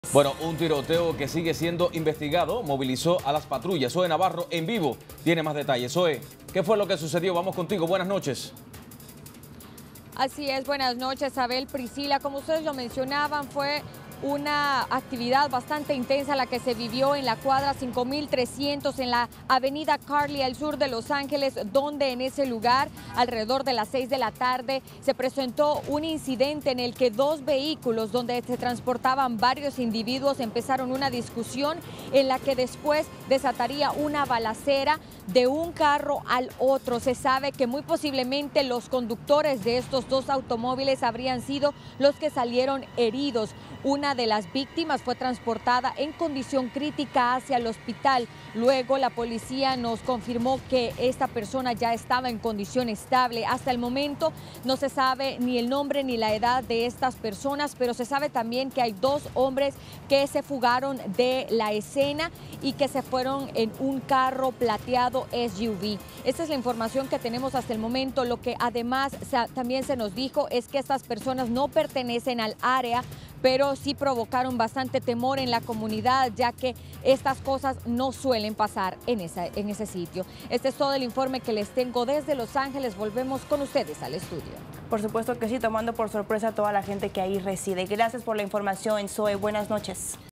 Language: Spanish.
Bueno, un tiroteo que sigue siendo investigado movilizó a las patrullas. Zoe Navarro en vivo tiene más detalles. Zoe, ¿qué fue lo que sucedió? Vamos contigo, buenas noches. Así es, buenas noches, Abel, Priscila. Como ustedes lo mencionaban, fue una actividad bastante intensa la que se vivió en la cuadra 5300 en la avenida Carly al sur de Los Ángeles, donde en ese lugar, alrededor de las 6 de la tarde, se presentó un incidente en el que dos vehículos donde se transportaban varios individuos empezaron una discusión en la que después desataría una balacera de un carro al otro. Se sabe que muy posiblemente los conductores de estos dos automóviles habrían sido los que salieron heridos. Una de las víctimas fue transportada en condición crítica hacia el hospital. Luego la policía nos confirmó que esta persona ya estaba en condición estable. Hasta el momento no se sabe ni el nombre ni la edad de estas personas, pero se sabe también que hay dos hombres que se fugaron de la escena y que se fueron en un carro plateado SUV. Esta es la información que tenemos hasta el momento. Lo que además también se nos dijo es que estas personas no pertenecen al área, pero sí provocaron bastante temor en la comunidad, ya que estas cosas no suelen pasar en ese sitio. Este es todo el informe que les tengo desde Los Ángeles. Volvemos con ustedes al estudio. Por supuesto que sí, tomando por sorpresa a toda la gente que ahí reside. Gracias por la información, Zoe. Buenas noches.